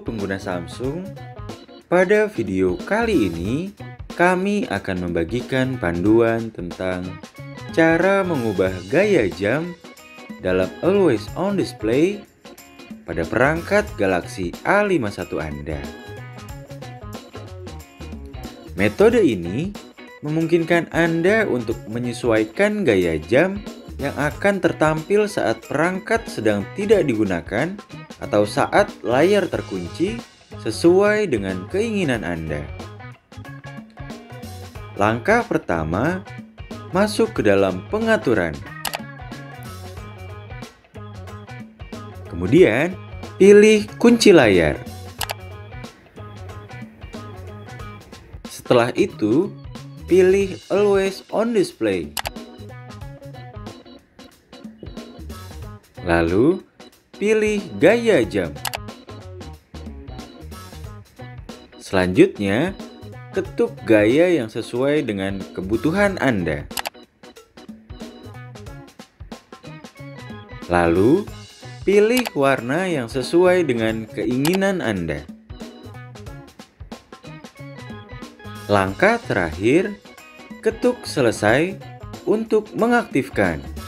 pengguna Samsung, pada video kali ini kami akan membagikan panduan tentang cara mengubah gaya jam dalam Always On Display pada perangkat Galaxy A51 Anda. Metode ini memungkinkan Anda untuk menyesuaikan gaya jam yang akan tertampil saat perangkat sedang tidak digunakan atau saat layar terkunci sesuai dengan keinginan Anda. Langkah pertama, masuk ke dalam pengaturan. Kemudian, pilih kunci layar. Setelah itu, pilih Always On Display. Lalu, pilih gaya jam. Selanjutnya, ketuk gaya yang sesuai dengan kebutuhan Anda. Lalu, pilih warna yang sesuai dengan keinginan Anda. Langkah terakhir, ketuk selesai untuk mengaktifkan.